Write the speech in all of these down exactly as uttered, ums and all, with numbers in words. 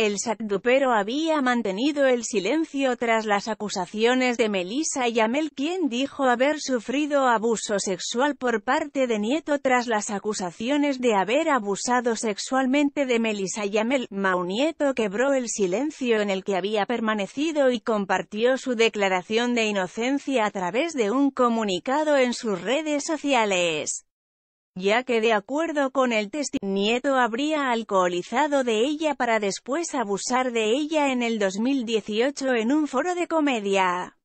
el stand-upero había mantenido el silencio tras las acusaciones de Melissa Jamel, quien dijo haber sufrido abuso sexual por parte de Nieto tras las acusaciones de haber abusado sexualmente de Melissa Jamel. Mau Nieto quebró el silencio en el que había permanecido y compartió su declaración de inocencia a través de un comunicado en sus redes sociales, ya que de acuerdo con el testimonio, Nieto habría alcoholizado de ella para después abusar de ella en el dos mil dieciocho en un foro de comedia.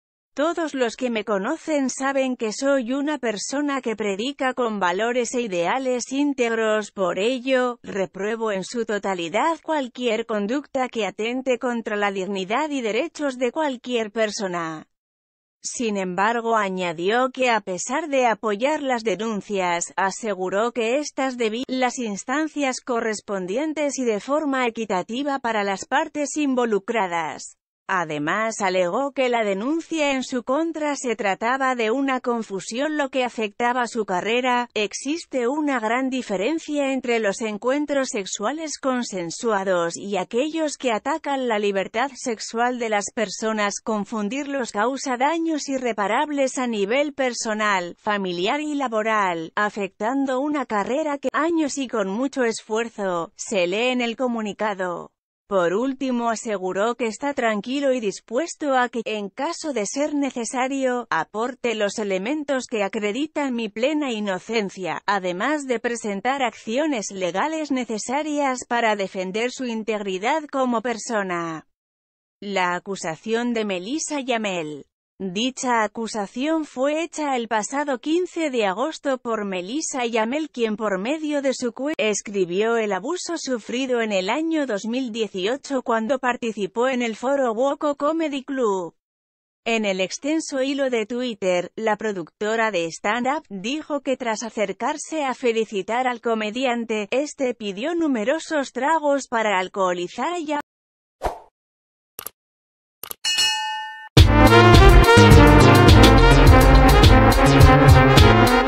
Todos los que me conocen saben que soy una persona que predica con valores e ideales íntegros, por ello, repruebo en su totalidad cualquier conducta que atente contra la dignidad y derechos de cualquier persona. Sin embargo, añadió que a pesar de apoyar las denuncias, aseguró que éstas debían las instancias correspondientes y de forma equitativa para las partes involucradas. Además, alegó que la denuncia en su contra se trataba de una confusión lo que afectaba su carrera. Existe una gran diferencia entre los encuentros sexuales consensuados y aquellos que atacan la libertad sexual de las personas. Confundirlos causa daños irreparables a nivel personal, familiar y laboral, afectando una carrera que años y con mucho esfuerzo, se lee en el comunicado. Por último, aseguró que está tranquilo y dispuesto a que, en caso de ser necesario, aporte los elementos que acreditan mi plena inocencia, además de presentar acciones legales necesarias para defender su integridad como persona. La acusación de Melissa Jamel. Dicha acusación fue hecha el pasado quince de agosto por Melissa Jamel, quien por medio de su cuenta escribió el abuso sufrido en el año dos mil dieciocho cuando participó en el foro Woco Comedy Club. En el extenso hilo de Twitter, la productora de stand-up dijo que tras acercarse a felicitar al comediante, este pidió numerosos tragos para alcoholizar a Jamel.